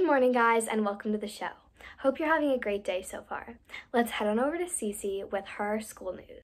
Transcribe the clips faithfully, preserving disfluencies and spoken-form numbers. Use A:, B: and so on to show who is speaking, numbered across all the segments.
A: morning, guys, and welcome to the show. Hope you're having a great day so far. Let's head on over to Cece with her school news.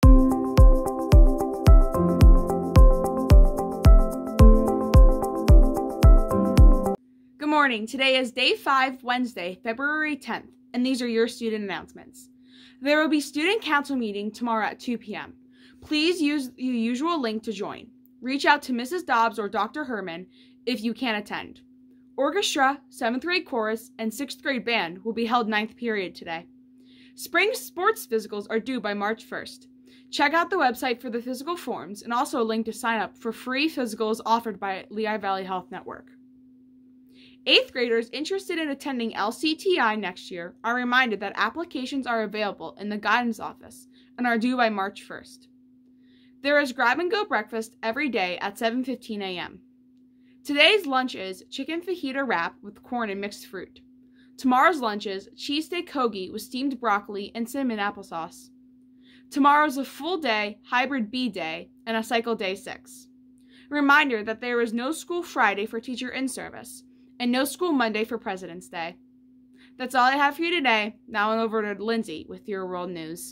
B: Good morning. Today is day five, Wednesday, February tenth, and these are your student announcements. There will be student council meeting tomorrow at two p m Please use the usual link to join. Reach out to Missus Dobbs or Doctor Herman if you can't attend. Orchestra, seventh grade chorus, and sixth grade band will be held ninth period today. Spring sports physicals are due by March first. Check out the website for the physical forms and also a link to sign up for free physicals offered by Lehigh Valley Health Network. Eighth graders interested in attending L C T I next year are reminded that applications are available in the guidance office and are due by March first. There is grab-and-go breakfast every day at seven fifteen a m Today's lunch is chicken fajita wrap with corn and mixed fruit. Tomorrow's lunch is cheesesteak hoagie with steamed broccoli and cinnamon applesauce. Tomorrow's a full day, hybrid B day, and a cycle day six. Reminder that there is no school Friday for teacher in-service, and no school Monday for President's Day. That's all I have for you today. Now on over to Lindsay with your world news.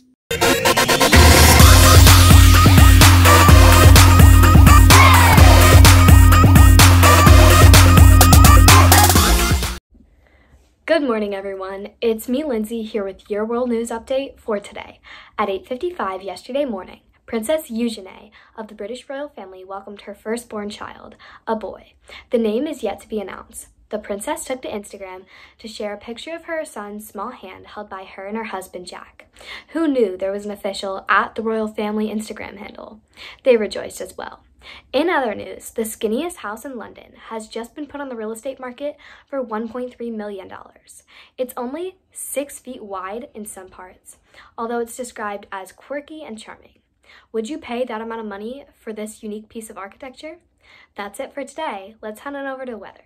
A: Good morning, everyone. It's me, Lindsay, here with your world news update for today. At eight fifty-five yesterday morning, Princess Eugenie of the British royal family welcomed her firstborn child, a boy. The name is yet to be announced. The princess took to Instagram to share a picture of her son's small hand held by her and her husband, Jack. Who knew there was an official at the royal family Instagram handle? They rejoiced as well. In other news, the skinniest house in London has just been put on the real estate market for one point three million dollars. It's only six feet wide in some parts, although it's described as quirky and charming. Would you pay that amount of money for this unique piece of architecture? That's it for today. Let's head on over to weather.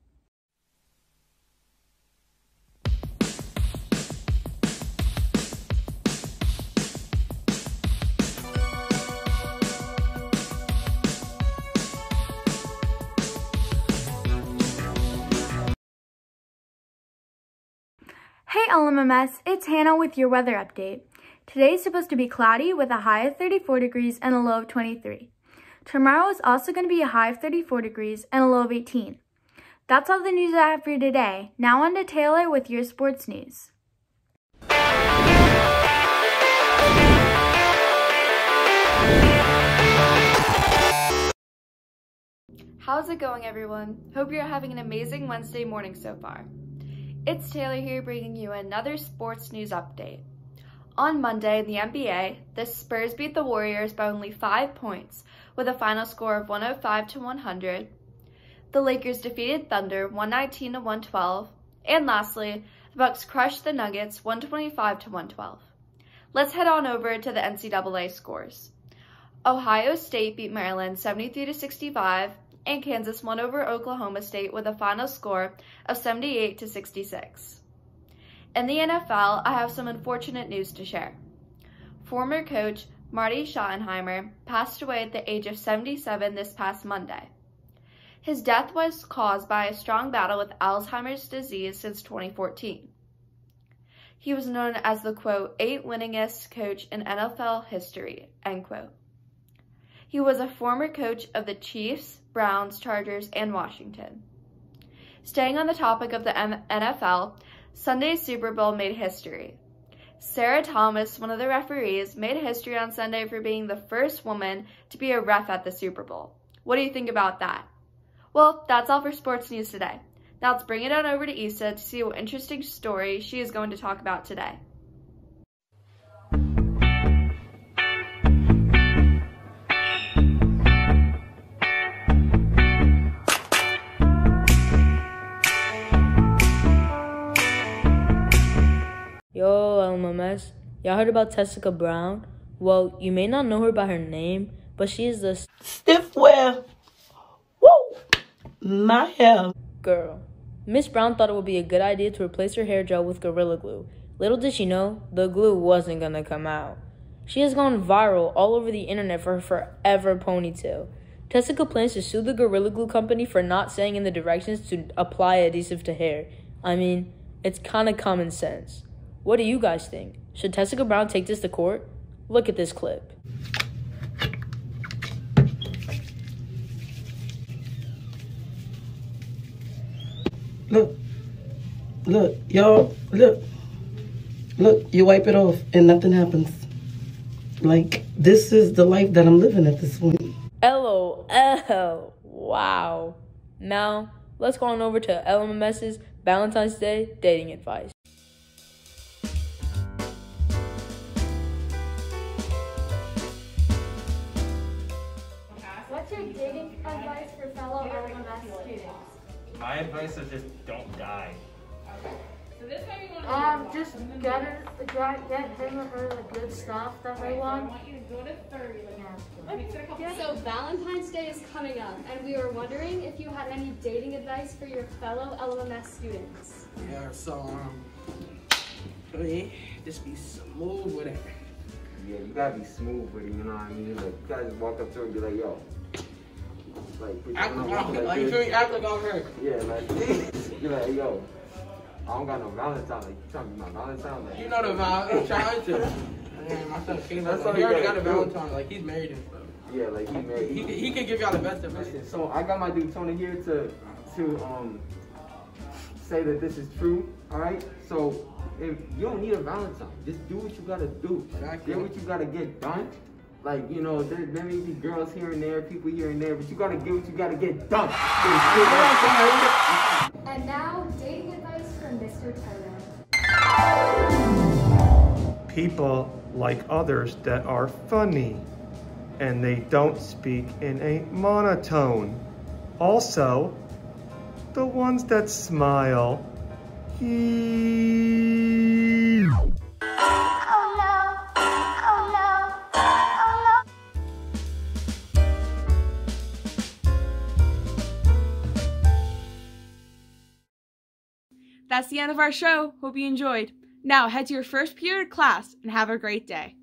C: Hey L M M S, it's Hannah with your weather update. Today is supposed to be cloudy with a high of thirty-four degrees and a low of twenty-three. Tomorrow is also going to be a high of thirty-four degrees and a low of eighteen. That's all the news I have for you today. Now on to Taylor with your sports news.
D: How's it going, everyone? Hope you're having an amazing Wednesday morning so far. It's Taylor here bringing you another sports news update. On Monday in the N B A, the Spurs beat the Warriors by only five points with a final score of one oh five to one hundred. The Lakers defeated Thunder one nineteen to one twelve. And lastly, the Bucks crushed the Nuggets one twenty-five to one twelve. Let's head on over to the N C double A scores. Ohio State beat Maryland seventy-three to sixty-five. And Kansas won over Oklahoma State with a final score of seventy-eight to sixty-six. In the N F L, I have some unfortunate news to share. Former coach Marty Schottenheimer passed away at the age of seventy-seven this past Monday. His death was caused by a strong battle with Alzheimer's disease since twenty fourteen. He was known as the, quote, eighth winningest coach in N F L history, end quote. He was a former coach of the Chiefs, Browns, Chargers, and Washington. Staying on the topic of the N F L, Sunday's Super Bowl made history. Sarah Thomas, one of the referees, made history on Sunday for being the first woman to be a ref at the Super Bowl. What do you think about that? Well, that's all for sports news today. Now let's bring it on over to Issa to see what interesting story she is going to talk about today.
E: Yo, L M M S, y'all heard about Tessica Brown? Well, you may not know her by her name, but she is the
F: stiff wear. Woo! My hair.
E: Girl. Miss Brown thought it would be a good idea to replace her hair gel with Gorilla Glue. Little did she know, the glue wasn't gonna come out. She has gone viral all over the internet for her forever ponytail. Tessica plans to sue the Gorilla Glue company for not saying in the directions to apply adhesive to hair. I mean, it's kind of common sense. What do you guys think? Should Tessica Brown take this to court? Look at this clip.
F: Look, look, y'all, look, look, you wipe it off and nothing happens. Like, this is the life that I'm living at this point.
E: LOL, wow. Now, let's go on over to L M M S's Valentine's Day dating advice.
A: What's your dating advice for fellow L M M S students?
G: My advice is just don't die.
H: Um, just get it, get, get him or her the good stuff that they want.
A: So Valentine's Day is coming up, and we were wondering if you had any dating advice for your fellow L M M S students.
I: Yeah, so, um, I mean, just be smooth with it.
J: Yeah, you gotta be smooth with it, you know what I mean? Like, you gotta just walk up to her and be like, yo. Like, put your
I: Act
J: arm
I: like,
J: up
I: I'm,
J: like
I: like, you
J: this.
I: feel me? Act like I'm her.
J: Yeah, like, you're like, yo, I don't got no Valentine. Like, you trying to be my Valentine? Like,
I: You know the vibe. I'm trying to. Man, my son King,
J: That's
I: like,
J: all
I: he
J: you
I: already got
J: gotta
I: a
J: do.
I: Valentine. Like, he's married and stuff.
J: yeah, like, he married.
I: He, he, he can give y'all the best advice.
J: Listen, so I got my dude Tony here to, to, um, say that this is true, all right? So, if you don't need a Valentine, just do what you gotta do.
I: Exactly.
J: Get what you gotta get done. Like, you know, there, there may be girls here and there, people here and there, but you gotta get what you gotta get done.
A: And now, dating advice from Mister Toto.
K: People like others that are funny, and they don't speak in a monotone. Also, the ones that smile. Eee.
B: That's the end of our show. Hope you enjoyed. Now head to your first period class and have a great day.